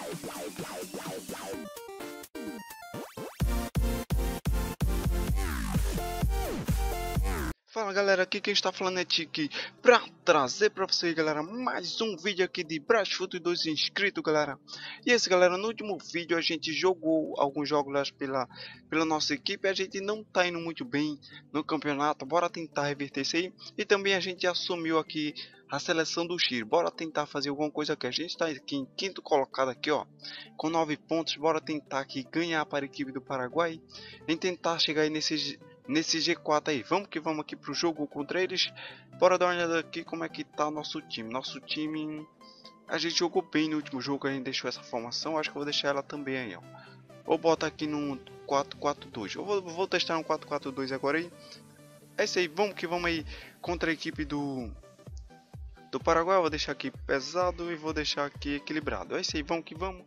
Fala galera, aqui quem está falando é Tiki, pra trazer pra vocês galera, mais um vídeo aqui de Brasfoot 2 inscritos galera. E esse galera, no último vídeo a gente jogou alguns jogos pela nossa equipe. A gente não tá indo muito bem no campeonato, bora tentar reverter isso aí. E também a gente assumiu aqui a seleção do Chile, bora tentar fazer alguma coisa aqui. A gente está aqui em quinto colocado aqui ó, com 9 pontos, bora tentar aqui ganhar para a equipe do Paraguai. E tentar chegar aí nesse G4 aí. Vamos que vamos aqui pro jogo contra eles. Bora dar uma olhada aqui como é que tá nosso time. Nosso time, a gente jogou bem no último jogo, a gente deixou essa formação. Acho que eu vou deixar ela também aí, ó. Vou botar aqui num 4-4-2. Eu vou testar um 4-4-2 agora aí. É isso aí, vamos que vamos aí contra a equipe do Paraguai. Eu vou deixar aqui pesado e vou deixar aqui equilibrado. É isso aí, vamos que vamos.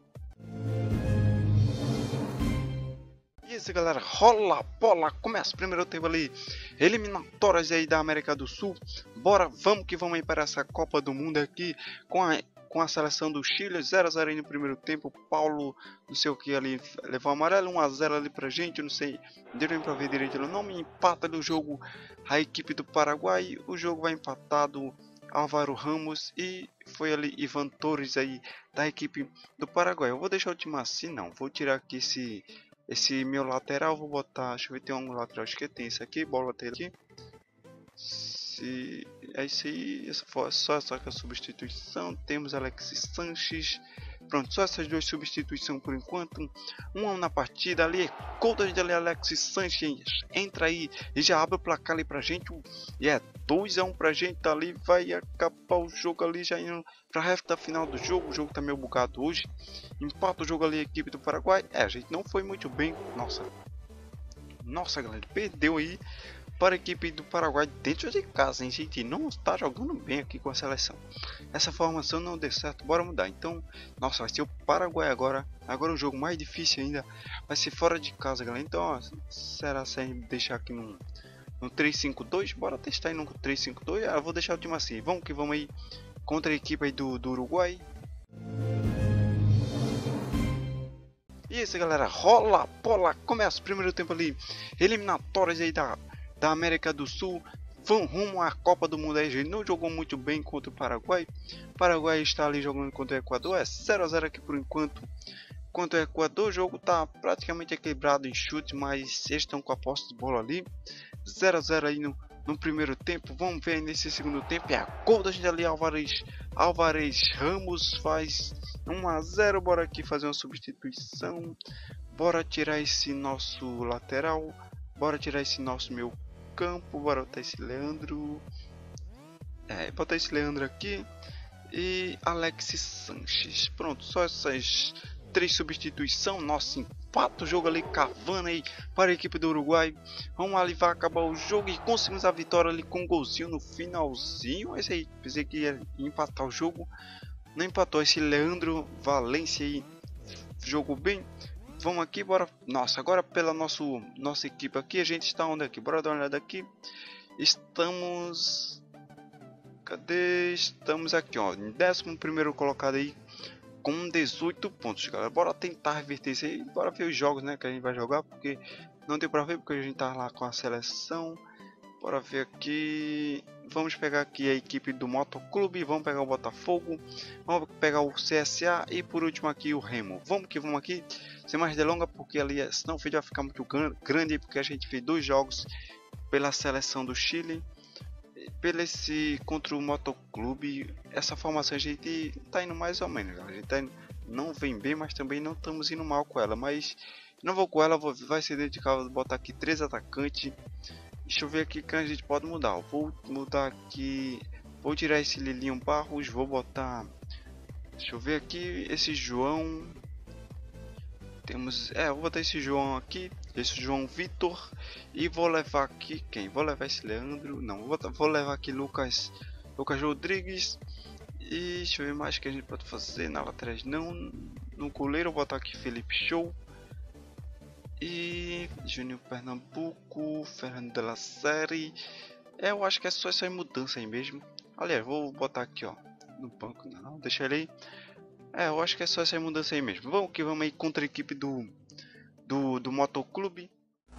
E isso galera, rola bola, começa o primeiro tempo ali, eliminatórias aí da América do Sul. Bora, vamos que vamos aí para essa Copa do Mundo aqui com a seleção do Chile. 0-0 aí no primeiro tempo. Paulo, não sei o que ali, levou amarelo. 1-0 ali pra gente, não sei, deu nem pra ver direito o nome. Empata do jogo a equipe do Paraguai. O jogo vai empatado, Álvaro Ramos e foi ali Ivan Torres aí da equipe do Paraguai. Eu vou deixar o time assim, não, vou tirar aqui esse meu lateral, vou botar, deixa eu ver, tem um lateral, acho que tem esse aqui, bola ter aqui. É isso aí, só essa que é a substituição. Temos Alexis Sanches. Pronto, só essas duas substituições por enquanto. Uma na partida ali, conta de ali, Alexis Sanches entra aí e já abre o placar ali pra gente. E é 2-1 pra gente ali, vai acabar o jogo ali, já indo pra reta final do jogo. O jogo tá meio bugado hoje. Empata o jogo ali a equipe do Paraguai. A gente não foi muito bem. Nossa galera, perdeu aí para a equipe do Paraguai dentro de casa, hein? Gente, não está jogando bem aqui com a seleção. Essa formação não deu certo, bora mudar. Então, nossa, vai ser o Paraguai agora. Agora o jogo mais difícil ainda vai ser fora de casa, galera. Então, ó, será se a gente deixar aqui no 3-5-2? Bora testar aí no 3-5-2. Eu vou deixar o time assim. Vamos que vamos aí contra a equipe aí do Uruguai. E isso galera, rola bola, começa o primeiro tempo ali, eliminatórias aí da América do Sul, vão rumo à Copa do Mundo. Aí a gente não jogou muito bem contra o Paraguai. O Paraguai está ali jogando contra o Equador, é 0-0 aqui por enquanto. Contra o Equador, o jogo está praticamente equilibrado em chute, mas eles estão com a posse de bola ali. 0-0 aí no primeiro tempo, vamos ver aí nesse segundo tempo. É a gol da gente ali, Álvares Ramos faz 1-0, bora aqui fazer uma substituição. Bora tirar esse nosso lateral, bora tirar esse nosso meio campo, bora botar esse Leandro. Botar esse Leandro aqui e Alexis Sanches. Pronto, só essas 3 substituições. Nossa, empata o jogo ali, cavando aí para a equipe do Uruguai. Vamos ali, vai acabar o jogo e conseguimos a vitória ali com um golzinho no finalzinho. Esse aí, pensei que ia empatar o jogo, não empatou. Esse Leandro Valência aí jogou bem. Vamos aqui, bora. Nossa, agora pela nossa equipe aqui, a gente está onde aqui? Bora dar uma olhada aqui. Estamos... Cadê? Estamos aqui, ó, em 11º colocado aí com 18 pontos, galera. Bora tentar reverter isso aí. Bora ver os jogos, né, que a gente vai jogar, porque não deu pra ver, porque a gente tá lá com a seleção. Bora ver aqui. Vamos pegar aqui a equipe do Motoclube, vamos pegar o Botafogo, vamos pegar o CSA e por último aqui o Remo. Vamos que vamos aqui, sem mais delongas, porque ali senão o vídeo vai ficar muito grande, porque a gente fez 2 jogos pela seleção do Chile, contra o Motoclube. Essa formação a gente tá indo mais ou menos, a gente não vem bem, mas também não estamos indo mal com ela, mas não vou com ela, vai ser dedicado a botar aqui 3 atacantes. Deixa eu ver aqui que a gente pode mudar. Eu vou mudar aqui. Vou tirar esse Lilinho Barros. Vou botar. Deixa eu ver aqui. Esse João. Temos. Eu vou botar esse João aqui. Esse João Vitor. E vou levar aqui. Quem? Vou levar esse Leandro. Não, vou levar aqui Lucas Rodrigues. E deixa eu ver mais que a gente pode fazer. Na lateral não. No goleiro eu vou botar aqui Felipe Show. E Júnior Pernambuco, Fernando de la Série. Eu acho que é só essa mudança aí mesmo. Aliás, vou botar aqui ó, no banco, não, deixa ele aí. Eu acho que é só essa mudança aí mesmo. Vamos que vamos aí contra a equipe do Motoclube.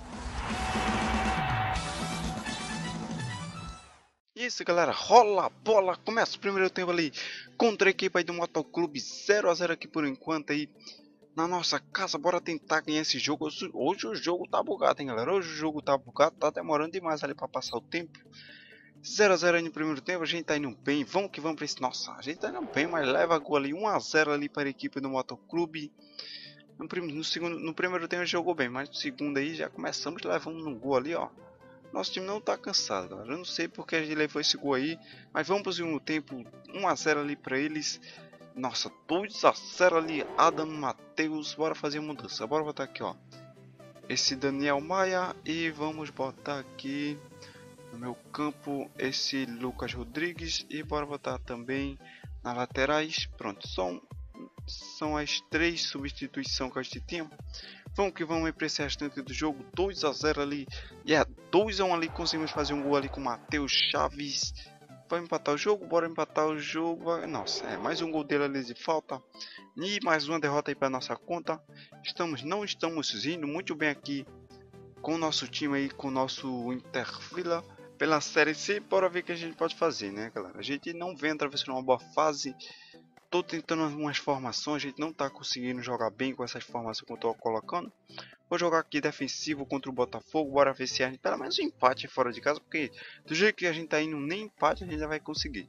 E isso, galera, rola a bola, começa o primeiro tempo ali contra a equipe aí do Motoclube, 0 a 0 aqui por enquanto aí na nossa casa. Bora tentar ganhar esse jogo. Hoje o jogo tá bugado, hein, galera. Hoje o jogo tá bugado, tá demorando demais ali pra passar o tempo. 0 a 0 aí no primeiro tempo, a gente tá indo bem, vamos que vamos pra esse... Nossa, a gente tá indo bem, mas leva gol ali, 1 a 0 ali para a equipe do Motoclube. No primeiro tempo jogou bem, mas no segundo aí já começamos levando um gol ali, ó. Nosso time não tá cansado, galera. Eu não sei porque a gente levou esse gol aí, mas vamos pro segundo tempo, 1 a 0 ali para eles. Nossa, 2 a 0 ali, Adam Matheus. Bora fazer a mudança, bora botar aqui, ó, esse Daniel Maia e vamos botar aqui no meu campo esse Lucas Rodrigues e bora botar também nas laterais. Pronto, são as 3 substituições que a gente tinha. Vamos que vamos para esse restante do jogo. 2 a 0 ali. 2 a 1 ali. Conseguimos fazer um gol ali com o Matheus Chaves. Vai empatar o jogo. Bora empatar o jogo. Nossa, mais um gol dele ali de falta. E mais uma derrota aí para nossa conta. Não estamos indo muito bem aqui com o nosso time aí, com o nosso Intervilla pela Série C. Bora ver o que a gente pode fazer, né, galera? A gente não vem atravessando uma boa fase. Tô tentando umas formações, a gente não tá conseguindo jogar bem com essas formações que eu tô colocando. Vou jogar aqui defensivo contra o Botafogo, bora ver se a gente pelo menos um empate fora de casa, porque do jeito que a gente tá indo, nem empate a gente já vai conseguir.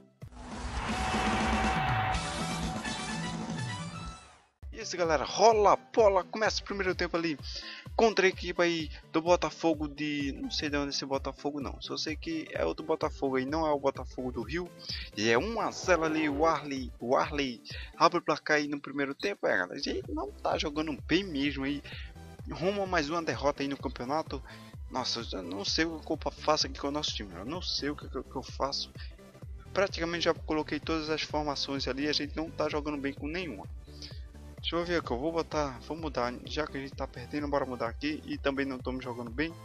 E isso, galera, rola a bola, começa o primeiro tempo ali contra a equipe aí do Botafogo de... Não sei de onde é esse Botafogo não, só sei que é outro Botafogo aí, não é o Botafogo do Rio. E é 1 a 0 ali, o Arley abre o placar aí no primeiro tempo. Galera, a gente não tá jogando bem mesmo aí, rumo a mais uma derrota aí no campeonato. Nossa, eu não sei o que eu faço aqui com o nosso time, eu não sei o que eu faço. Praticamente já coloquei todas as formações ali, a gente não tá jogando bem com nenhuma. Deixa eu ver aqui, eu vou botar, vou mudar, já que a gente tá perdendo, bora mudar aqui e também não estamos jogando bem.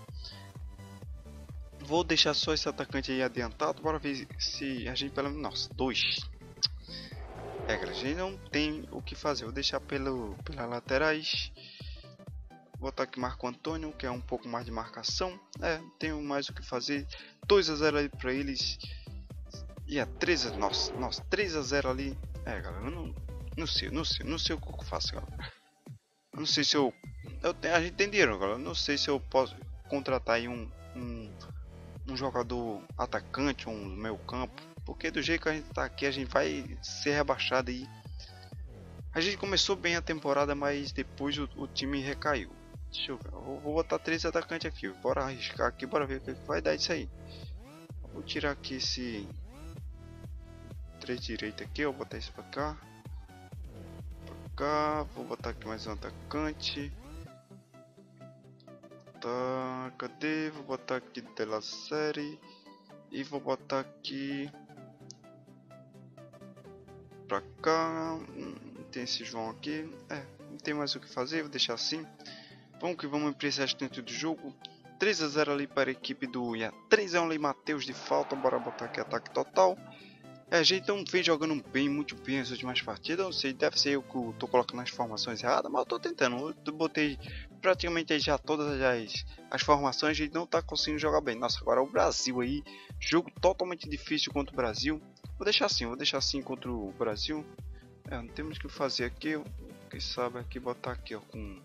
Vou deixar só esse atacante aí adiantado, bora ver se a gente pelo menos, nossa, 2. A gente não tem o que fazer, vou deixar pelas laterais. Vou botar aqui Marco Antônio, que é um pouco mais de marcação. Não tenho mais o que fazer. 2 a 0 aí pra eles. E 3 a... Nossa, 3 a 0 ali. Galera, eu não sei o que eu faço, galera. Eu não sei se a gente tem dinheiro, galera. Eu não sei se eu posso contratar aí um jogador atacante, um meio campo. Porque do jeito que a gente tá aqui, a gente vai ser rebaixado aí. A gente começou bem a temporada, mas depois o time recaiu. Deixa eu ver, vou botar 3 atacantes aqui. Bora arriscar aqui, bora ver o que vai dar isso aí. Vou tirar aqui esse 3 direito aqui, vou botar isso pra cá. Vou botar aqui mais um atacante. Tá, cadê? Vou botar aqui dela série. E vou botar aqui pra cá. Tem esse João aqui. Não tem mais o que fazer, vou deixar assim. Vamos que vamos para esse restante do jogo. 3 a 0 ali para a equipe do 3 a 1 ali, Matheus de falta. Bora botar aqui ataque total. A gente não vem jogando bem, muito bem as últimas partidas. Não sei, deve ser eu que tô colocando as formações erradas, mas eu tô tentando. Eu botei praticamente aí já todas as formações. A gente não tá conseguindo jogar bem. Nossa, agora o Brasil aí. Jogo totalmente difícil contra o Brasil. Vou deixar assim contra o Brasil. Não temos que fazer aqui. Quem sabe aqui botar aqui, ó, com...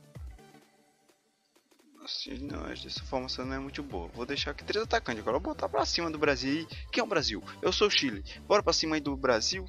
Assim, não, essa formação não é muito boa. Vou deixar aqui 3 atacantes. Agora vou botar pra cima do Brasil aí. Quem é o Brasil? Eu sou o Chile. Bora pra cima aí do Brasil.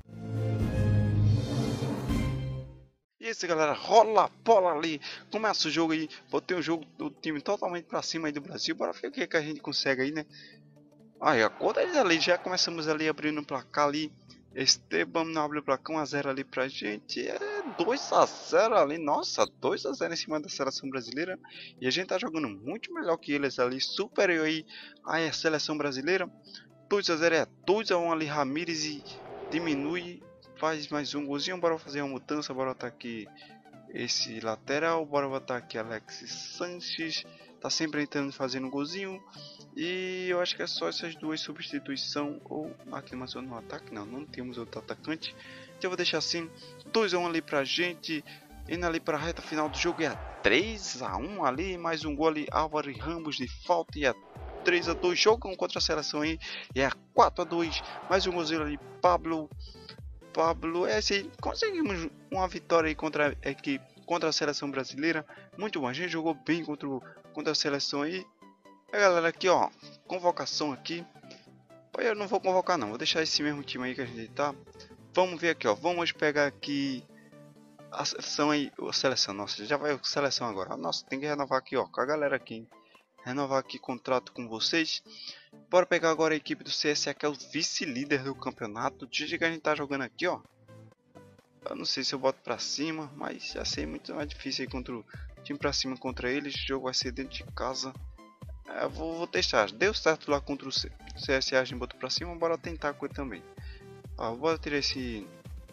E esse, galera, rola a bola ali. Começa o jogo aí. Botei o jogo do time totalmente pra cima aí do Brasil. Bora ver o que a gente consegue aí, né? Aí, a conta ali. Já começamos ali abrindo o placar ali. Esteban não abre o placar, 1 a 0 ali pra gente. 2 a 0 ali. Nossa, 2 a 0 em cima da seleção brasileira. E a gente tá jogando muito melhor que eles ali. Superior aí à seleção brasileira. 2 a 0 2 a 1 ali. Ramírez e diminui. Faz mais um golzinho. Bora fazer uma mudança. Bora botar aqui esse lateral. Bora botar aqui Alexis Sanches. Tá sempre entrando fazendo um golzinho. E eu acho que é só essas duas substituições. Ou aqui mais no ataque. Não temos outro atacante. Eu vou deixar assim, 2-1 ali pra gente. Indo ali para a reta final do jogo, é 3-1 ali, mais um gol ali, Álvaro Ramos de falta, e é 3-2, jogam contra a seleção aí, e é 4-2, mais um golzinho ali, Pablo, assim, conseguimos uma vitória aí contra a equipe, contra a seleção brasileira, muito bom, a gente jogou bem contra a seleção aí. Galera, aqui ó, convocação aqui, eu não vou convocar não, vou deixar esse mesmo time aí que a gente tá. Vamos ver aqui ó, vamos pegar aqui a seleção aí, a seleção, nossa, já vai a seleção agora. Nossa, tem que renovar aqui, ó, com a galera aqui, hein? Renovar aqui contrato com vocês. Bora pegar agora a equipe do CSA, que é o vice-líder do campeonato. Desde que a gente tá jogando aqui, ó. Eu não sei se eu boto pra cima, mas já sei, muito mais difícil aí contra o time pra cima contra eles. O jogo vai ser dentro de casa. Vou testar. Deu certo lá contra o CSA, a gente botou pra cima, bora tentar com ele também. Ó, bora tirar esse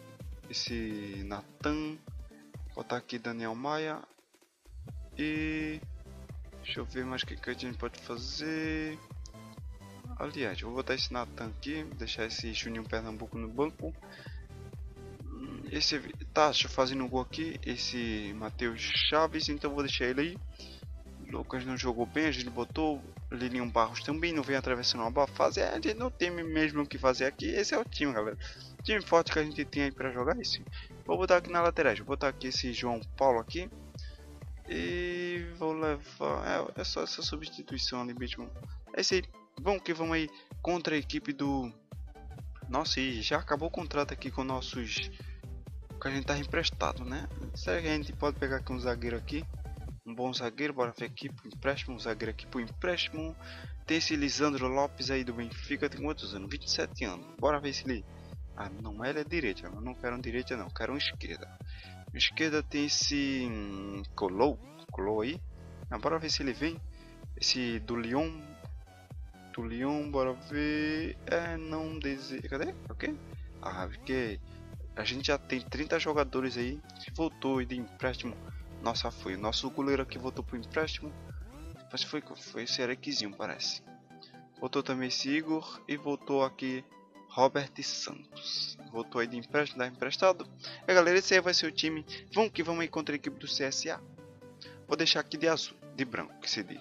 Nathan, botar aqui Daniel Maia e deixa eu ver mais o que a gente pode fazer. Aliás, vou botar esse Nathan aqui, deixar esse Juninho Pernambuco no banco. Esse Tacho fazendo um gol aqui, esse Matheus Chaves, então vou deixar ele aí. Lucas não jogou bem, a gente botou. Lilinho Barros também não vem atravessando uma boa fase. A gente não tem mesmo o que fazer aqui. Esse é o time, galera. Time forte que a gente tem aí pra jogar isso. Vou botar aqui na lateral. Vou botar aqui esse João Paulo aqui. E vou levar. É só essa substituição ali mesmo. É isso aí. Vamos que vamos aí contra a equipe do. Nossa, e já acabou o contrato aqui com nossos. Que a gente tá emprestado, né? Será que a gente pode pegar aqui um zagueiro aqui? Um bom zagueiro, bora ver aqui pro empréstimo, um zagueiro aqui pro empréstimo. Tem esse Lisandro Lopes aí do Benfica, tem quantos anos? 27 anos. Bora ver se ele... Ah, não, ele é direita, eu não quero um direita não, quero um esquerda. Esquerda tem esse... Colou aí. Bora ver se ele vem. Esse do Lyon, bora ver... não deseja... Cadê? Ok? Porque a gente já tem 30 jogadores aí que voltou de empréstimo. Nossa, foi o nosso goleiro aqui, voltou pro empréstimo. Mas foi esse Erequizinho, parece. Voltou também esse Igor e voltou aqui Robert Santos. Voltou aí de empréstimo, dá emprestado. Galera, esse aí vai ser o time. Vamos que vamos aí contra a equipe do CSA. Vou deixar aqui de azul, de branco, que se diga.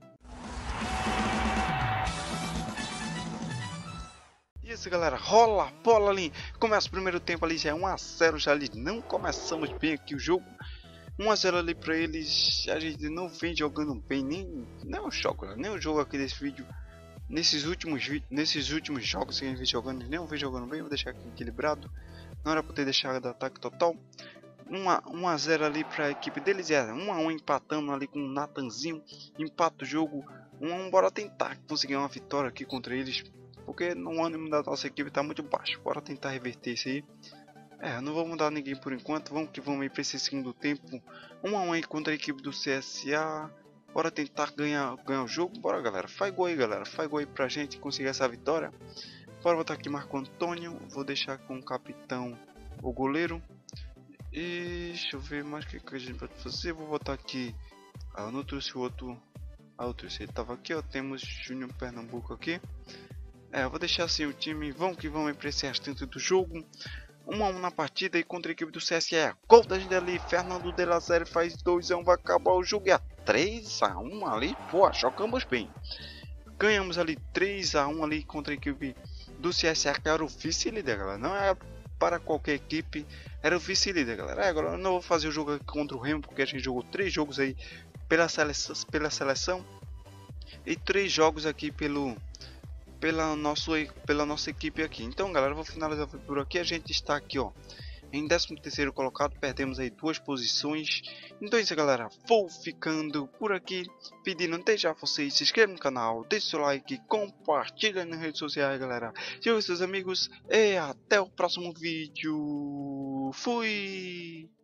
Isso, galera, rola a bola ali. Começa o primeiro tempo ali, já é 1-0, já ali não começamos bem aqui o jogo. 1-0 ali pra eles, a gente não vem jogando bem, nem o jogo aqui desse vídeo. Nesses últimos jogos que a gente vem jogando, nem vem jogando bem, vou deixar aqui equilibrado. Não era pra ter deixado ataque total. 1-0 ali pra equipe deles, 1-1 empatando ali com o Natanzinho. Empata o jogo, 1-1, bora tentar conseguir uma vitória aqui contra eles. Porque no ânimo da nossa equipe tá muito baixo, bora tentar reverter isso aí. Não vou mudar ninguém por enquanto, vamos que vamos aí para esse segundo tempo. 1-1 aí contra a equipe do CSA. Bora tentar ganhar o jogo, bora galera, faz gol aí galera, faz gol aí pra gente conseguir essa vitória. Bora botar aqui Marco Antônio, vou deixar com o capitão o goleiro. E deixa eu ver mais o que a gente pode fazer, vou botar aqui, eu não trouxe o outro, ele tava aqui ó, temos Júnior Pernambuco aqui. Eu vou deixar assim o time, vamos que vamos aí para esse restante do jogo. 1-1 na partida e contra a equipe do CSE. Gol da gente ali, Fernando de la Série faz 2-1, vai acabar o jogo. É 3-1 ali, pô, jogamos bem. Ganhamos ali 3-1 ali contra a equipe do CSE, que era o vice-líder, galera. Não é para qualquer equipe, era o vice-líder, galera. Agora eu não vou fazer o jogo aqui contra o Remo, porque a gente jogou 3 jogos aí pela seleção e 3 jogos aqui pela nossa equipe aqui. Então galera, eu vou finalizar por aqui. A gente está aqui ó em 13º colocado, perdemos aí 2 posições. Então é isso galera, vou ficando por aqui, pedindo desde já vocês se inscrevam no canal, deixe seu like, compartilha nas redes sociais galera, siga seus amigos e até o próximo vídeo. Fui!